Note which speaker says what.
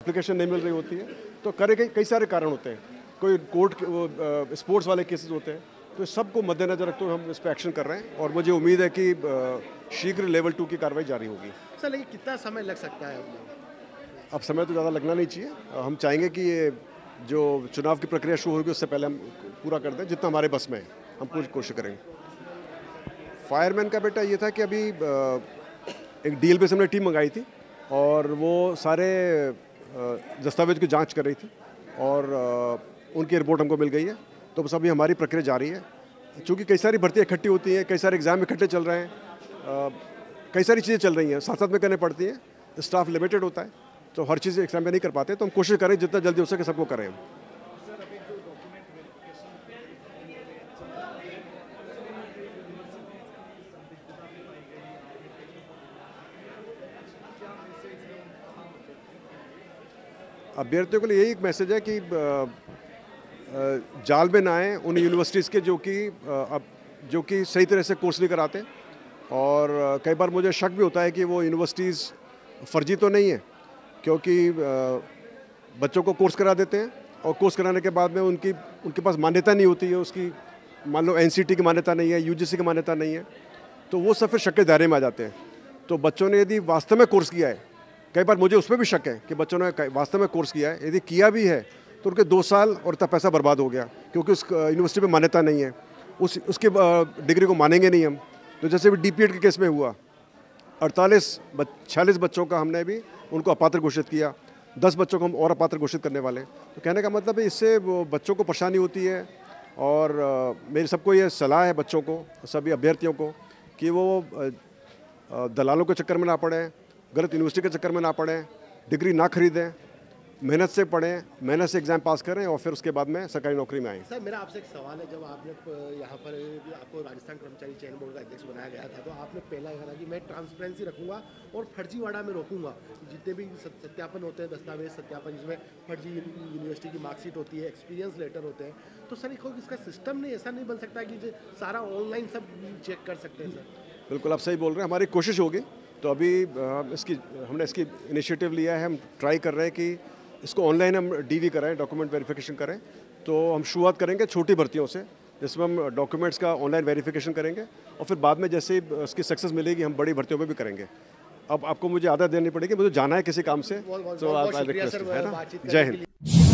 Speaker 1: Application नहीं मिल रही होती है, तो कई सारे कारण होते हैं। कोई कोर्ट स्पोर्ट्स वाले केसेस होते हैं, तो सबको मद्देनजर रखते हुए हम इस पर एक्शन कर रहे हैं और मुझे उम्मीद है कि शीघ्र लेवल 2 की कार्रवाई जारी होगी।
Speaker 2: सर लेकिन कितना समय लग सकता है?
Speaker 1: अब समय तो ज़्यादा लगना नहीं चाहिए। हम चाहेंगे कि ये जो चुनाव की प्रक्रिया शुरू होगी उससे पहले हम पूरा कर दें, जितना हमारे बस में है हम पूरी कोशिश करेंगे। फायरमैन का बेटा ये था कि अभी एक डील पे से हमने टीम मंगाई थी और वो सारे दस्तावेज की जांच कर रही थी और उनकी रिपोर्ट हमको मिल गई है, तो बस अभी हमारी प्रक्रिया जारी है। चूँकि कई सारी भर्तियाँ इकट्ठी होती हैं, कई सारे एग्ज़ाम इकट्ठे चल रहे हैं, कई सारी चीज़ें चल रही हैं, साथ साथ में करनी पड़ती हैं, स्टाफ लिमिटेड होता है, तो हर चीज़ एक समय में नहीं कर पाते, तो हम कोशिश करें जितना जल्दी हो सके सबको करें हम। अभ्यर्थियों के लिए यही एक मैसेज है कि जाल में ना आए उन यूनिवर्सिटीज़ के जो कि सही तरह से कोर्स नहीं कराते, और कई बार मुझे शक भी होता है कि वो यूनिवर्सिटीज़ फर्जी तो नहीं है, क्योंकि बच्चों को कोर्स करा देते हैं और कोर्स कराने के बाद में उनके पास मान्यता नहीं होती है, उसकी मान लो एनसीटी की मान्यता नहीं है, यूजीसी की मान्यता नहीं है, तो वो सब फिर शक के दायरे में आ जाते हैं। तो बच्चों ने यदि वास्तव में कोर्स किया है, कई बार मुझे उसमें भी शक है कि बच्चों ने वास्तव में कोर्स किया है, यदि किया भी है तो उनके 2 साल और इतना पैसा बर्बाद हो गया, क्योंकि उस यूनिवर्सिटी में मान्यता नहीं है, उसके डिग्री को मानेंगे नहीं हम। तो जैसे भी डीपीएड के केस में हुआ, 46 बच्चों का हमने भी उनको अपात्र घोषित किया, 10 बच्चों को हम और अपात्र घोषित करने वाले हैं। तो कहने का मतलब है इससे वो बच्चों को परेशानी होती है, और मेरी सबको ये सलाह है बच्चों को, सभी अभ्यर्थियों को, कि वो दलालों के चक्कर में ना पड़ें, गलत यूनिवर्सिटी के चक्कर में ना पड़ें, डिग्री ना खरीदें, मेहनत से पढ़ें, मेहनत से एग्ज़ाम पास करें और फिर उसके बाद में सरकारी नौकरी में आएँ।
Speaker 2: सर मेरा आपसे एक सवाल है, जब आपने यहाँ पर आपको राजस्थान कर्मचारी चयन बोर्ड का अध्यक्ष बनाया गया था, तो आपने पहला कहा था कि मैं ट्रांसपेरेंसी रखूंगा और फर्जीवाड़ा में रोकूंगा। जितने भी सत्यापन होते हैं, दस्तावेज सत्यापन, जिसमें फर्जी यूनिवर्सिटी की मार्कशीट होती है, एक्सपीरियंस लेटर होते हैं, तो सर इसका सिस्टम नहीं ऐसा नहीं बन सकता कि सारा ऑनलाइन सब चेक कर सकते हैं? सर
Speaker 1: बिल्कुल आप सही बोल रहे हैं, हमारी कोशिश होगी। तो अभी हमने इसकी इनिशिएटिव लिया है, हम ट्राई कर रहे हैं कि इसको ऑनलाइन हम डीवी कराएं, डॉक्यूमेंट वेरिफिकेशन करें। तो हम शुरुआत करेंगे छोटी भर्तियों से, जिसमें हम डॉक्यूमेंट्स का ऑनलाइन वेरिफिकेशन करेंगे, और फिर बाद में जैसे इसकी सक्सेस मिलेगी हम बड़ी भर्तियों में भी करेंगे। अब आपको मुझे आदत देनी पड़ेगी, मुझे जाना है किसी काम से, तो आप रिक्वेस्ट है ना। जय हिंद।